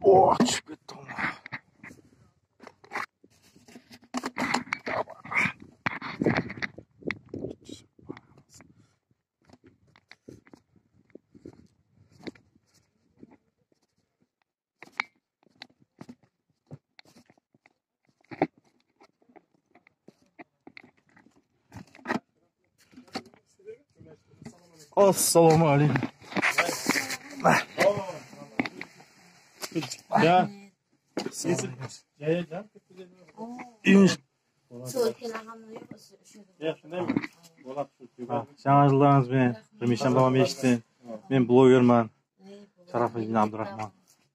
О, çıkıp gitti ona. Assalomu alaykum. Ya. Жаңа жылдарыңызбен Ремишан бабам ешті. Мен блогерман. Шарафиддин Абдурахман.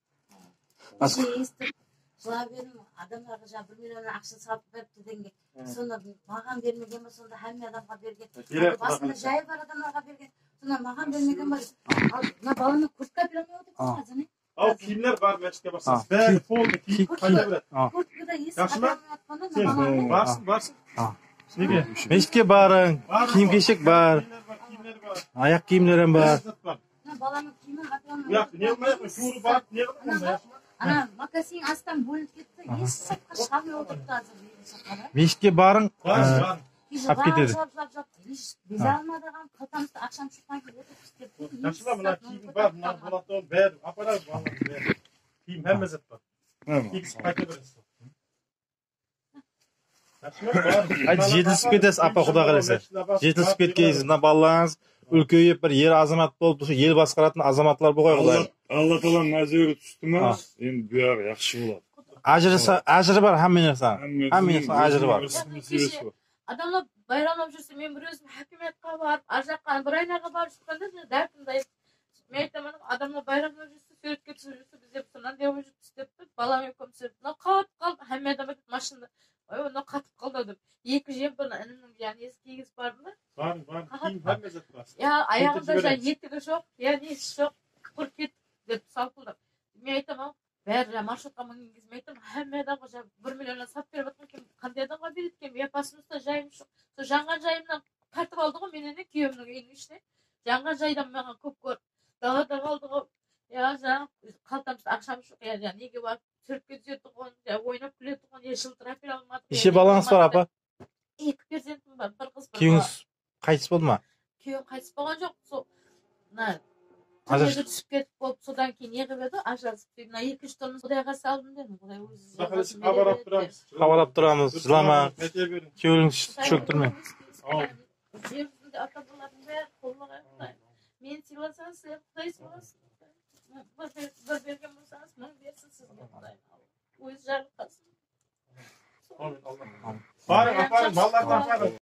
Жылап едім, адамдарға жаңа 1 миллион ақша салып беріпті денге. Соны маған бермеген ба, сонда әмме адамға берген. Басында жайы бар адамдарға берген. Соны маған бермеген ба. Мына баланы куртка бере алмай отырсың. Al kimler var meçke basın. Ben foldu kim kayda bırak. Kurtkada есі адамға Varsın varsın. Nege? Мешітке барың, киім-кешек бар, аяқ киімдерім бар. Баланың киімі атамын. Ya ne olmayacak mı? Şuuru bak ne yapalım? Ана макасин астан бөлініп кетті. Есі сапқа шағын отырды азыр. Мешітке барың, Var. Ап кетеді. Біз алмадыған қалтамызды ақшам шыққан келіп отырып Yaşıma buna kim var? Bunlar Polat'tan ver. Aparar vallahi ver. Kim hem mezet var. İkisi kayda bıraksın. Айтты жетілісіп кетесіз, апа құда қаласа. Жетілісіп кеткейсіз, мына балаларыңыз үлкейіп бір ер азамат болып, ел басқаратын азаматлар болғай құдай. Алла Тааланың әжірі түсті ма? Енді бұяғы жақсы болады. Ажыры бар, һәммен жасаң. Һәммен жасаң, ажыры бар. Адамдар байрамлап жүрсе, мен бір өзім хакимиятқа барып, ар жаққа бір айларға барып шыққанда дәртімді айтып, мен айтамын, адамдар байрамлап жүрсе, суретке түсіп жүрсе, бізде сонан деп жүріп істепті, балам екеуміз сөйтіп, мынау қатып қалды, һәмме адам айтып машинада, ой, мынау қатып қалды деп. Екі жемпір інімнің яғни есі кигізіп бардым да. Var. Kim hem mezet var. Я аяғында жаңа етігі жоқ, я несі жоқ, құр кет деп салпылдап. Мен айтамын, бәрі маршрутқа мінген кезде мен айтамын, һәмме адамға жаңа 1 миллионнан сатып беріп жатқан екен, қандай адамға береді екен, я басымызда жайым жоқ. Сол жанған жайымнан тартып алды ғой менен күйеуімнің үйінің ішіне. Жанған жайдан маған көп көріп, далада қалды ғой. Я жаңа қалтамызда ақшам жоқ, я неге барып суретке түседі ғой, ойнап күледі ғой, жылтырап бере алмадым. Неше балаңыз бар, апа? 2 перзентім бар, бір қыз бар. Күйеуіңіз қайтыс болды ма? Күйеуім қайтыс болған жоқ. Сол түсіп кетіп болып, содан кейін не қылып еді, ажырасып. Мына 2-3 тонны құдайға салдым дедім. Құдай өзі Хабарлап тұрамыз. Хабарлап тұрамыз, жылама, күйеуіңіз шөктірме. Жерімізде ата-бабалардың бәрі қолына Құдай. Мені сыйласаңыз, сіздер Құдай сыйласын. Бір берген болсаңыз, мың берсін сізге Құдай. Өзі жарылқасын. Barın, ballardan barın.